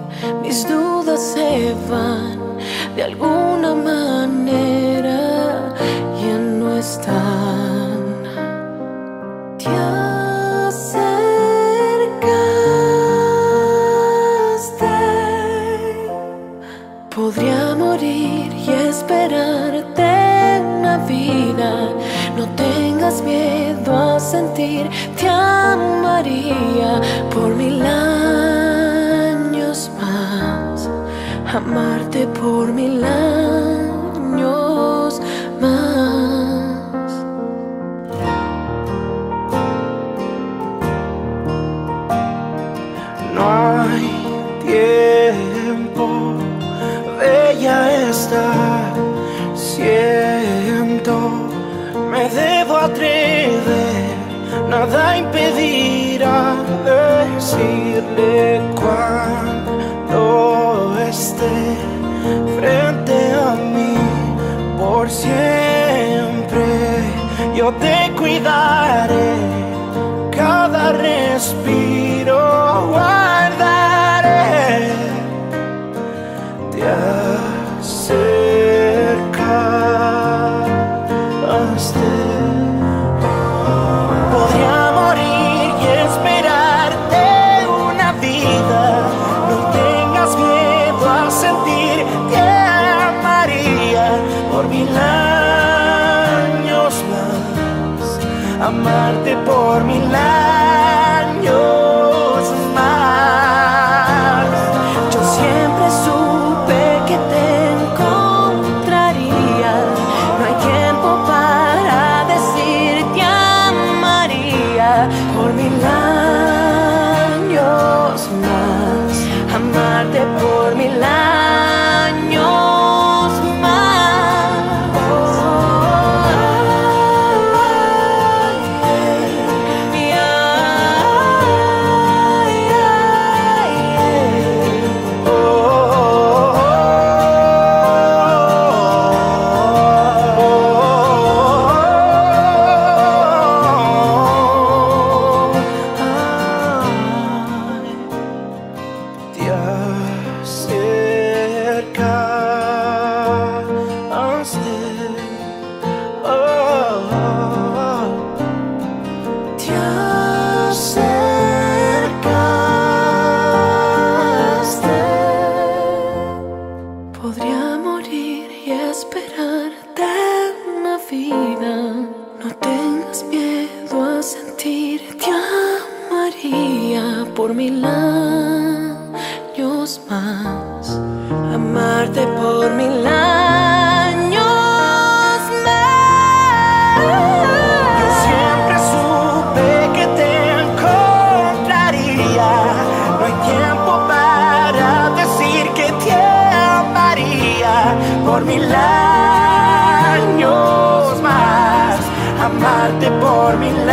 mis dudas se van, de alguna manera ya no están. Te acercaste. Podría morir y esperarte una vida. No tengas miedo a sentir, te amaría por 1000 años más, amarte por 1000 años más. No hay tiempo, bella está, siento. Me debo atrever, nada impedirá decirle cuando esté frente a mí. Por siempre yo te cuidaré, cada respiro guardaré. Te acercaste. Podría morir y esperarte una vida. No tengas miedo a sentir, te amaría por 1000 años más, amarte por 1000 años más. Yo siempre supe que te encontraría. No hay tiempo para decir te amaría por 1000 años más, amarte por 1000 años más. Te acercaste, Te acercaste. Podría morir y esperarte una vida. No tengas miedo a sentir, te amaría por 1000 años más, amarte por 1000 años más. yo siempre supe que te encontraría. No hay tiempo para decir que te amaría por 1000 años más, amarte por 1000